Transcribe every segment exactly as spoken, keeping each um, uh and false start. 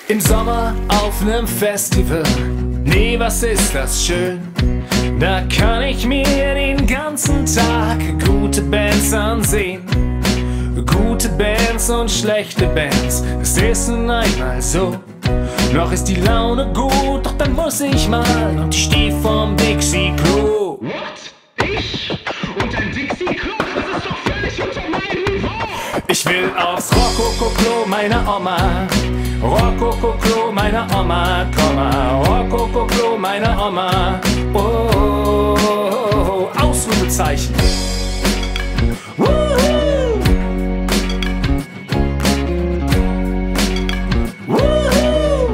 Im Sommer auf nem Festival, nee, was ist das schön. Da kann ich mir den ganzen Tag gute Bands ansehen. Gute Bands und schlechte Bands, es ist nun einmal so. Noch ist die Laune gut, doch dann muss ich mal und ich steh vorm Dixie-Klo. What? Ich? Und ein Dixie-Klo? Das ist doch völlig unter meinem Niveau! Ich will aufs Rokoko-Klo meiner Oma. Rokoko-Klo meiner Oma, Komma. Rokoko-Klo meiner Oma. Oh, oh, oh, oh. Ausrufezeichen. Woohoo! Woohoo!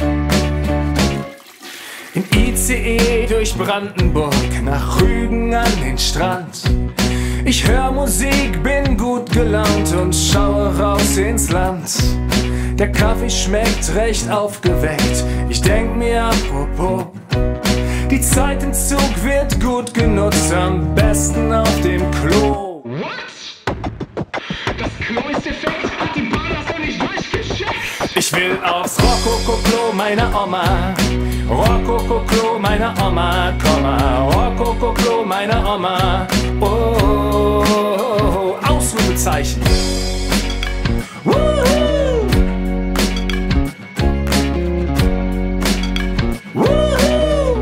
In I C E durch Brandenburg, nach Rügen an den Strand. Ich hör Musik, bin gut gelaunt und schaue raus ins Land. Der Kaffee schmeckt recht aufgeweckt. Ich denk mir apropos, die Zeit im Zug wird gut genutzt, am besten auf dem Klo. What? Das Klo ist defekt, hat die Bahn das noch nicht durchgecheckt? Ich will aufs Rokoko-Klo meiner Oma. Rokoko-Klo meiner Oma, Komma. Rokoko-Klo meiner Oma. Oh, oh, oh, oh. Ausrufezeichen. Woohoo! Woohoo!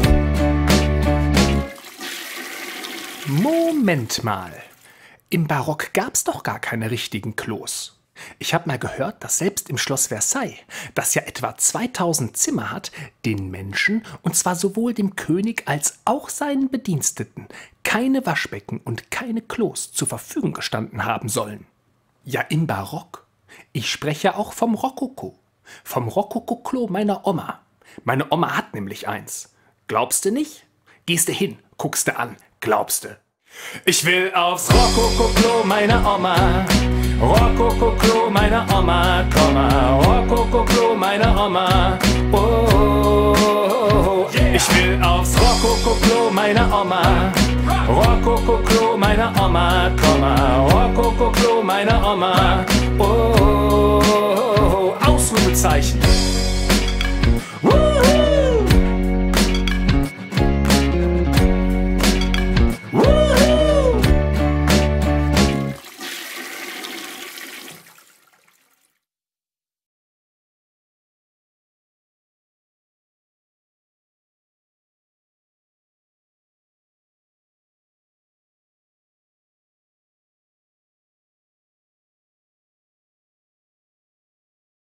Moment mal. Im Barock gab's doch gar keine richtigen Klos. Ich habe mal gehört, dass selbst im Schloss Versailles, das ja etwa zweitausend Zimmer hat, den Menschen, und zwar sowohl dem König als auch seinen Bediensteten, keine Waschbecken und keine Klos zur Verfügung gestanden haben sollen. Ja, im Barock. Ich spreche auch vom Rokoko. Vom Rokoko-Klo meiner Oma. Meine Oma hat nämlich eins. Glaubst du nicht? Gehst du hin, guckst du an, glaubst du. Ich will aufs Rokoko-Klo meiner Oma. Rokoko-Klo meiner Oma, Komma. Rokoko-Klo meiner Oma. Oh, oh, oh, oh. Ich will aufs Rokoko-Klo meiner Oma. Rokoko-Klo meiner Oma, Komma. Rokoko-Klo meiner Oma. Oh, oh, oh, oh. Ausrufezeichen.